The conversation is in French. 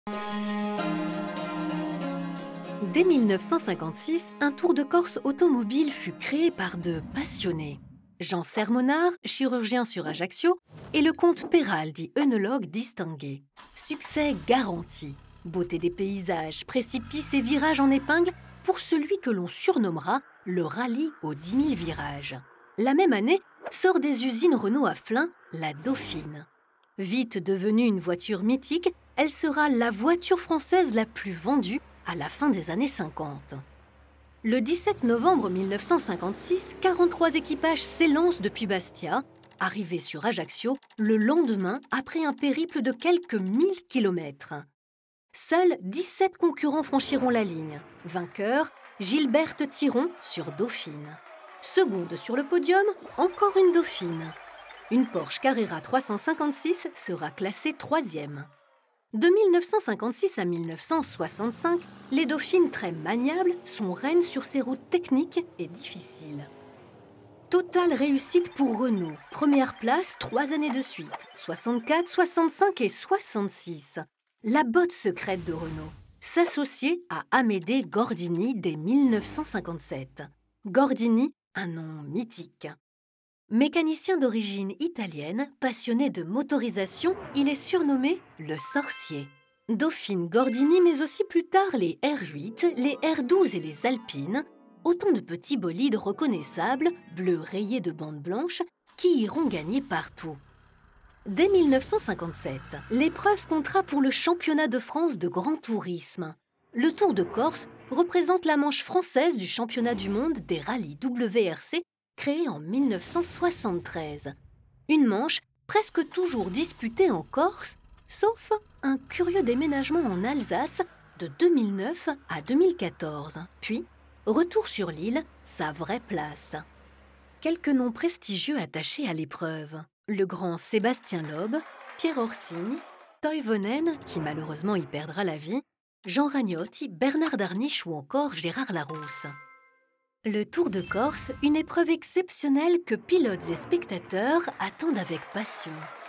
Dès 1956, un Tour de Corse automobile fut créé par deux passionnés. Jean Sermonard, chirurgien sur Ajaccio, et le comte Péral, dit œnologue distingué. Succès garanti. Beauté des paysages, précipices et virages en épingle pour celui que l'on surnommera le rallye aux 10 000 virages. La même année, sort des usines Renault à Flins, la Dauphine. Vite devenue une voiture mythique, elle sera la voiture française la plus vendue à la fin des années 50. Le 17 novembre 1956, 43 équipages s'élancent depuis Bastia, arrivés sur Ajaccio le lendemain après un périple de quelques 1000 kilomètres. Seuls 17 concurrents franchiront la ligne. Vainqueur, Gilberte Thiron sur Dauphine. Seconde sur le podium, encore une Dauphine. Une Porsche Carrera 356 sera classée troisième. De 1956 à 1965, les Dauphines très maniables sont reines sur ces routes techniques et difficiles. Totale réussite pour Renault. Première place 3 années de suite, 64, 65 et 66. La botte secrète de Renault, s'associer à Amédée Gordini dès 1957. Gordini, un nom mythique. Mécanicien d'origine italienne, passionné de motorisation, il est surnommé le sorcier. Dauphine Gordini, mais aussi plus tard les R8, les R12 et les Alpines, autant de petits bolides reconnaissables, bleus rayés de bandes blanches, qui iront gagner partout. Dès 1957, l'épreuve comptera pour le championnat de France de grand tourisme. Le Tour de Corse représente la manche française du championnat du monde des rallyes WRC créé en 1973. Une manche presque toujours disputée en Corse, sauf un curieux déménagement en Alsace de 2009 à 2014. Puis, retour sur l'île, sa vraie place. Quelques noms prestigieux attachés à l'épreuve. Le grand Sébastien Loeb, Pierre Orsini, Toivonen, qui malheureusement y perdra la vie, Jean Ragnotti, Bernard Darniche ou encore Gérard Larousse. Le Tour de Corse, une épreuve exceptionnelle que pilotes et spectateurs attendent avec passion.